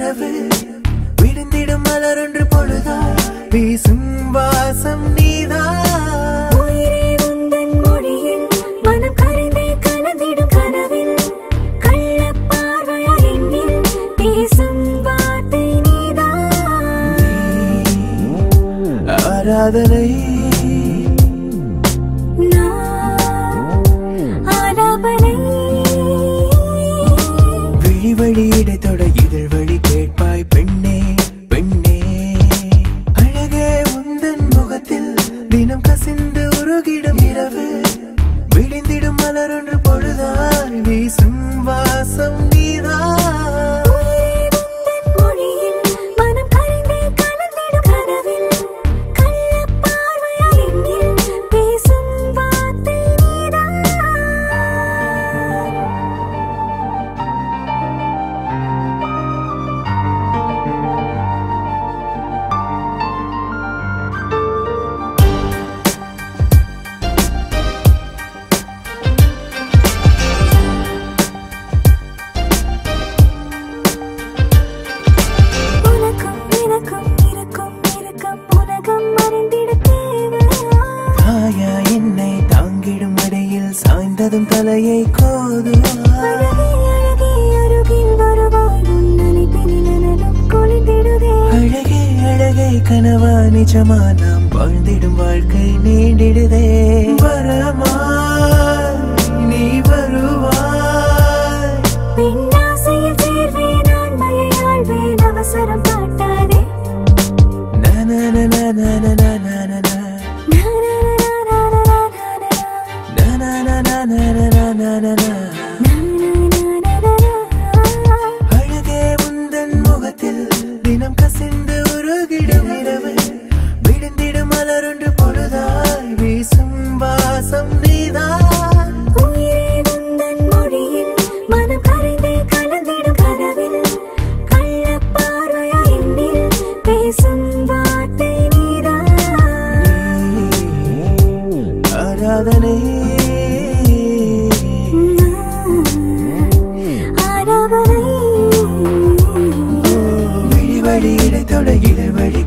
இரவு விடுந்திடும் மலர் ஒன்று பொழுதாய் வீசும் வாசம் நீதான் உயிரே உந்தன் மொழியில் மனம் கரைந்தே கலந்திடும் கனவில் கள்ளப் பார்வையால் என்னில் பேசும் வார்த்தை நீதான் ஆராதனை வழி இடைத்தொட இதழ் வழி கேட்பாய் பெண்ணே பெண்ணே அழகே உந்தன் முகத்தில் தினம் கசிந்து உருகிடும் இரவு விடிந்திடும் மலர் ஒன்று பொழுதாய் வீசும் வாசம் நீதான் மொழியில் மனம் கரைந்தே கலந்திடும் கனவில் கள்ளப் பார்வையால் என்னில் பேசும் வார்த்தை நீதான் சாய்ந்ததும் தலையை கோதுவாய் அழகே அழகே கனவா நிஜமா நாம் வாழ்ந்திடும் வாழ்க்கை நீண்டிடுதே வரமாய் நீ வருவாய் பின்னாசையில் சேர்வேன் ஆண்மையை ஆழ்வேன் அவசரம் காட்டாதே அழகே உந்தன் முகத்தில் தினம் கசிந்து உருகிடும் இரவு விடுந்திடும் மலர் ஒன்று பொழுதாய் வீசும் வாசம் நீதான் உயிரே உந்தன் மொழியில் மனம் கரைந்தே கலந்திடும் கனவில் கள்ளப் பார்வையால் என்னில் பேசும் வார்த்தை நீதான் ஆராதனை வழி இடைத்தொட இதழ் வழி